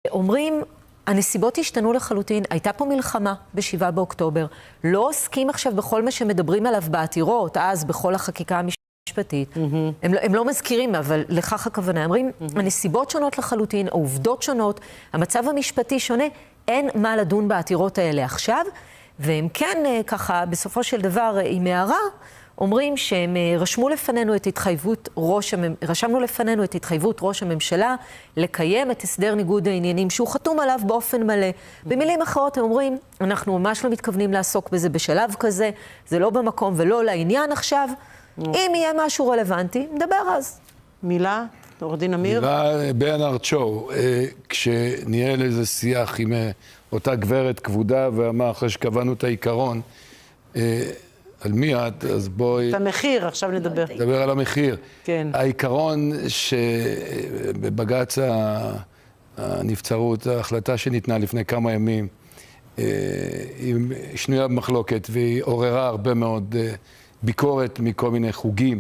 אומרים, הנסיבות השתנו לחלוטין, הייתה פה מלחמה ב7 באוקטובר, לא עוסקים עכשיו בכל מה שמדברים עליו בעתירות, אז בכל החקיקה המשפטית. הם לא מזכירים, אבל לכך הכוונה. אומרים, הנסיבות שונות לחלוטין, העובדות שונות, המצב המשפטי שונה, אין מה לדון בעתירות האלה עכשיו, והם כן, ככה, בסופו של דבר, עם הערה, אומרים שהם רשמנו לפנינו את התחייבות ראש הממשלה לקיים את הסדר ניגוד העניינים שהוא חתום עליו באופן מלא. במילים אחרות הם אומרים, אנחנו ממש לא מתכוונים לעסוק בזה בשלב כזה, זה לא במקום ולא לעניין עכשיו. אם יהיה משהו רלוונטי, נדבר אז. מילה, עורך דין אמיר? מילה ברנרד שואו, כשניהל איזה שיח עם אותה גברת כבודה ואמר אחרי שקבענו את העיקרון, על מי את? אז בואי... את המחיר, עכשיו נדבר. נדבר על המחיר. כן. העיקרון שבבג"ץ הנבצרות, ההחלטה שניתנה לפני כמה ימים, היא שנויה במחלוקת, והיא עוררה הרבה מאוד ביקורת מכל מיני חוגים.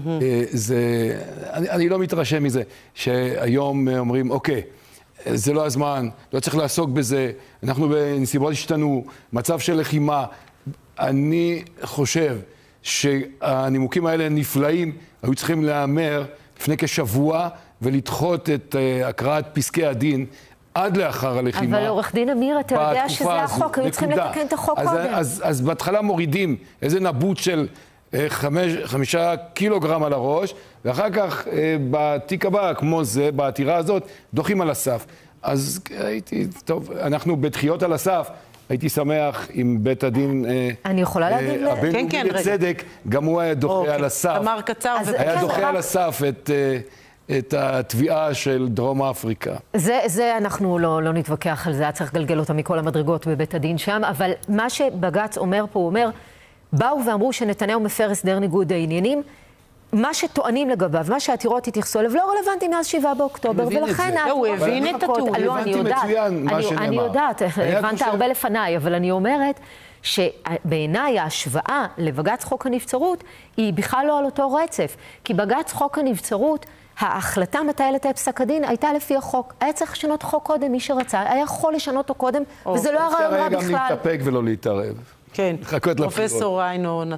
אני לא מתרשם מזה, שהיום אומרים, אוקיי, זה לא הזמן, לא צריך לעסוק בזה, אנחנו בנסיבות השתנו, מצב של לחימה. אני חושב שהנימוקים האלה נפלאים, היו צריכים להיאמר לפני כשבוע ולדחות את הקראת פסקי הדין עד לאחר הלחימה. אבל עורך דין אמיר, אתה יודע שזה החוק, היו צריכים לתקן את החוק קודם. אז בהתחלה מורידים איזה נבוט של 5 קילוגרם על הראש, ואחר כך בתיק הבא, כמו זה, בעתירה הזאת, דוחים על הסף. אז הייתי, טוב, אנחנו בתחיות על הסף, הייתי שמח אם בית הדין... אני יכולה להגיד... הבינלאומי לצדק, גם הוא היה דוחה על הסף. תמר קצר. היה דוחה על הסף את התביעה של דרום אפריקה. זה אנחנו לא נתווכח על זה, היה צריך לגלגל אותה מכל המדרגות בבית הדין שם, אבל מה שבג"ץ אומר פה, הוא אומר, באו ואמרו שנתניהו מפר הסדר ניגוד העניינים, מה שטוענים לגביו, מה שהעתירות התייחסו אליו, לא רלוונטי מאז 7 באוקטובר, ולכן... הוא הבין את הטור. הבנתי מצוין מה שנאמר. אני יודעת, הבנת הרבה לפניי, אבל אני אומרת שבעיניי ההשוואה לבג"ץ חוק הנבצרות היא בכלל לא על אותו רצף, כי בג"ץ חוק הנבצרות, ההחלטה מתי לתת פסק הדין הייתה לפי החוק. היה צריך לשנות חוק קודם, מי שרצה, היה יכול לשנות אותו קודם, וזה לא הרעיון רע בכלל. אפשר היה גם להתאפק ולא להתערב. כן, פרופסור ריינו.